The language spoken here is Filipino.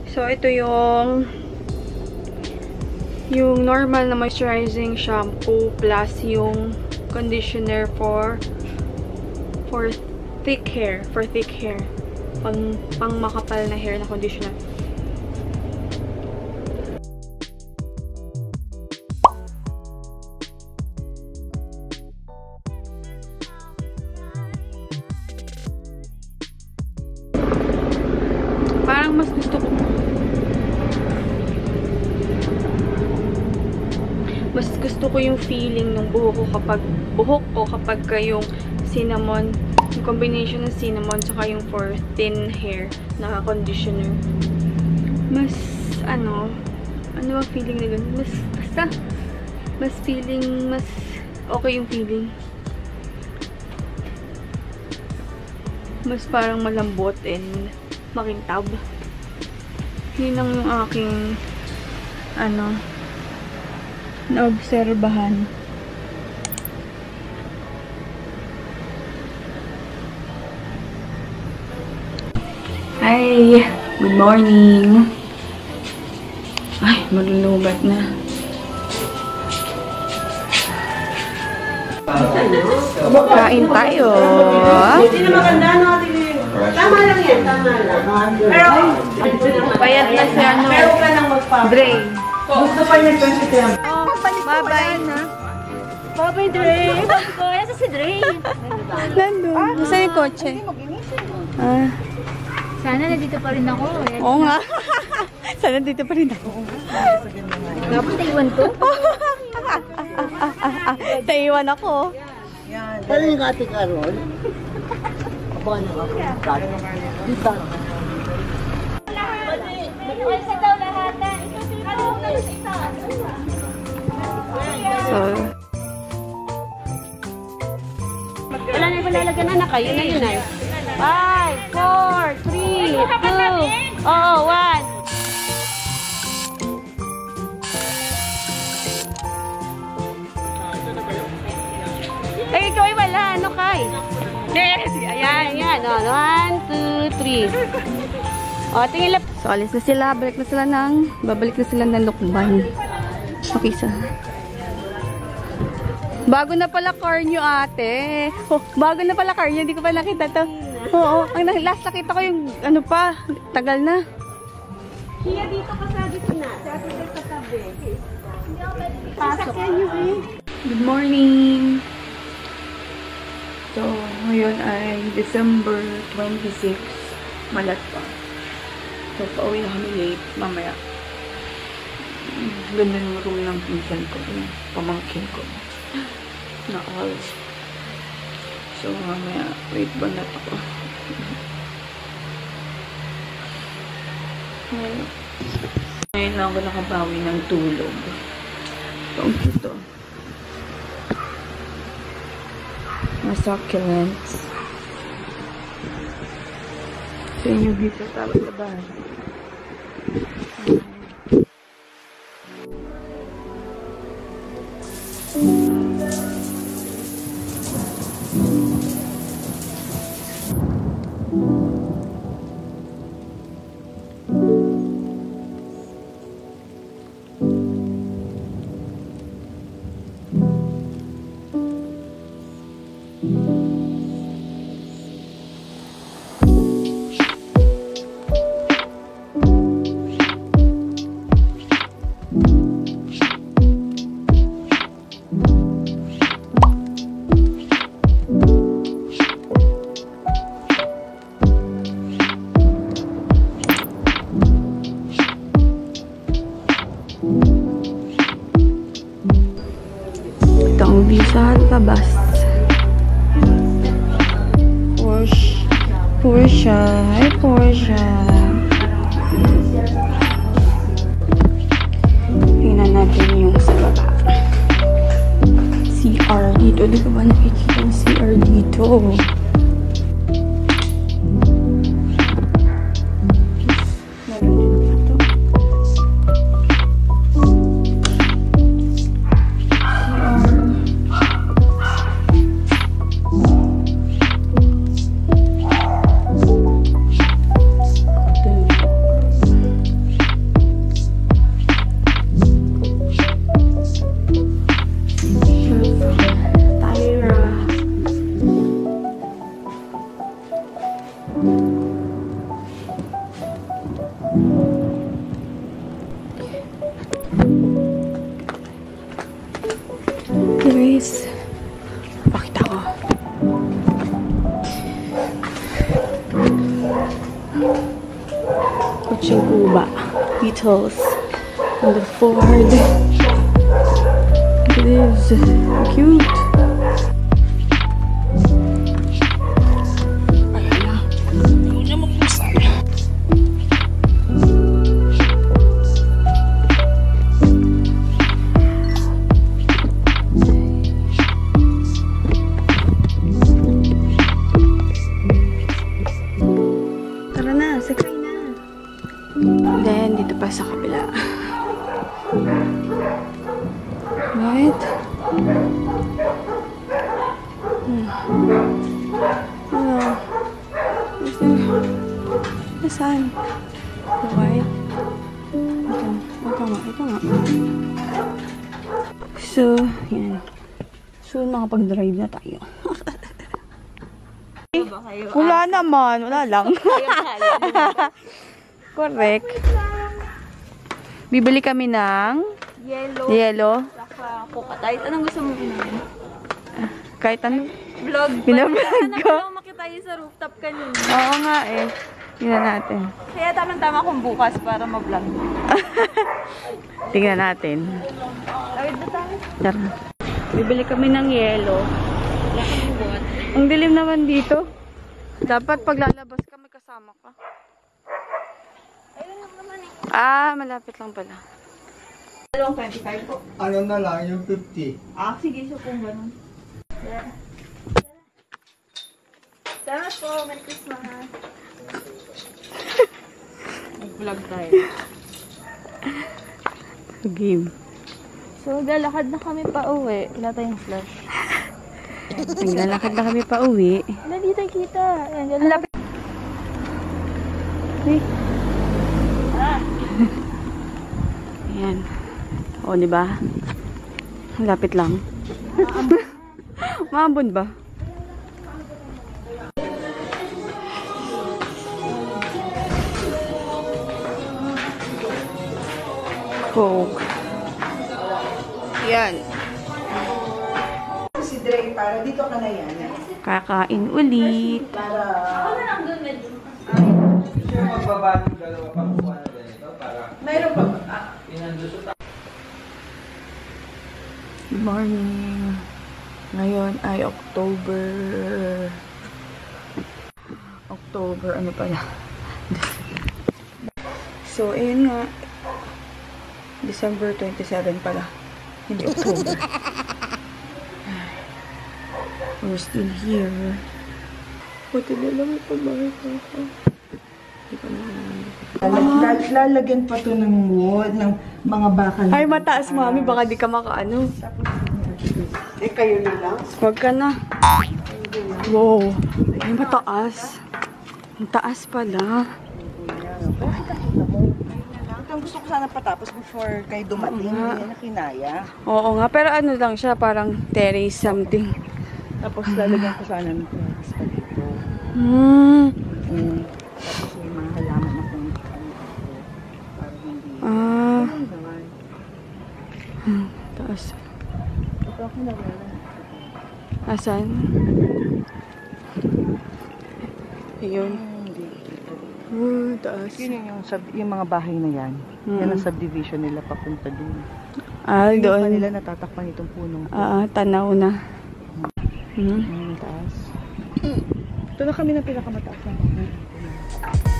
So, ito yung normal na moisturizing shampoo plus yung conditioner for thick hair. Pang makapal na hair na conditioner. Parang mas gusto ko yung feeling ng buhok ko kapag yung cinnamon, yung combination ng cinnamon saka yung for thin hair na conditioner. Mas ano ba feeling na ganun? Mas feeling, mas okay yung feeling. Mas parang malambot and makintab. Yun ang yung aking naobserbahan. Hi! Good morning! Ay, malulubat na. Kain tayo! Hindi na maganda, no? Tama lang yan, tama lang. Pero, Payat na si pero ka nang magpapalito. Dre. Gusto pa niya 20 Bye-bye na. Bye-bye, Dre. Nasa si Dre. Nandun. Nasa yung kotse. Ah. Sana nandito pa rin ako. Oo nga. Sana dito pa rin ako. Dapat naiwan ko. Naiwan ako. Paano yung ate Carol? Abangan na ako. Dito. Sa daw lahat na. So, Wala na yung lalagyan na kayo na yun ay. 5, 4, 3, 2, 1. ay, ikaw ay wala. Ano kay? Yes! Ayan. 1, 2, 3. O, tingin lang. So, alis na sila. Babalik na sila ng Lukban. Okay, sa. Bago na pala car nyo, ate. Oh, bago na pala car nyo. Hindi ko pa nakita to. Oo. Ang last nakita ko yung tagal na. Kaya dito ka sa gitna. Sabi ka sa tabi. Pasok. Good morning. So, ngayon ay December 26. Malat pa. So, pauwi na kami late. Mamaya. Ganda yung room ng pinsan ko. Yung pamangkin ko. Na all. So, mamaya. Wait ba na ako? Ngayon lang ako nakabawi ng tulog. So, ang cute. Mga succulents. So, yung dito tapos sa bahay. Itong visa labas. Porsche. Hi, Porsche. Tingnan natin yung sa baba. CR dito. Di ko ba nakikita yung CR dito? guys. Pakita ko. Kutsing kuba. Beatles. And the Ford. It is cute. Ayan na. Ayaw niya magbusan. Tara na, sakay na. Then, dito pa sa kabila. Right? Hello. Nasaan? White? Ito nga. So, yan. Soon makapag-drive na tayo. Wala naman. Wala lang. Correct. Bibili kami ng yellow. Saka Coca-Tite. Anong gusto mo pinahin? Kahit ano. Vlog. Binablog ko. Makita tayo sa rooftop kanina. Oo nga eh. Tingnan natin. Kaya tamang-tama kung bukas para ma-vlog. Tingnan natin. Tawid na tayo. Tara. Bibili kami ng yellow. Ang dilim naman dito. Dapat paglalabas ka may kasama ka. Ayun lang naman eh. Ah, malapit lang pala. Dalawang 25 po. Ano na lang, yung 50. Sige, so kung ganun. Salamat po. Merry Christmas. Mag-vlog tayo. Game. So, lalakad na kami pa uwi. Wala tayong flash. Naglalakad na kami pa uwi. Wala dito kita. Ayan, lapit. Ayan. O, diba? Lapit lang. Maambon ba? Coke. Yan. Si Dre, para dito ka na yan. Kakain ulit. Sure, magbabago dalawa pang kuha na ganito para Mayroon pa ba? pinandusot. Good morning. Ngayon ay October, ano pala? So, ayun nga. December 27 pala. Hindi October. We're still here. Buti na lang ito bakit ako. Hindi ko na. Lalagyan pa to ng wood, ng mga bakal. Ay, mataas mami. Baka di ka makaano. Eh, kayo na lang. Huwag ka na. Wow. Ay, mataas. Ang taas pala. Ang gusto ko sana patapos before kayo dumating. Hindi na kinaya. Oo nga. Pero ano lang siya. Parang terrace something. Tapos lalagyan ko sana ng plants pa dito. Tapos may mga halaman na kung para hindi. Taas. Ito ako na wala. Asan? Ayun. Taas. Yun yung mga bahay na yan. Yan ang subdivision nila papunta dun. Ah, Hindi pa doon. nila natatakpan itong punong. Tanaw na. Taas. Ito na kami na pinakamataas ng bahay.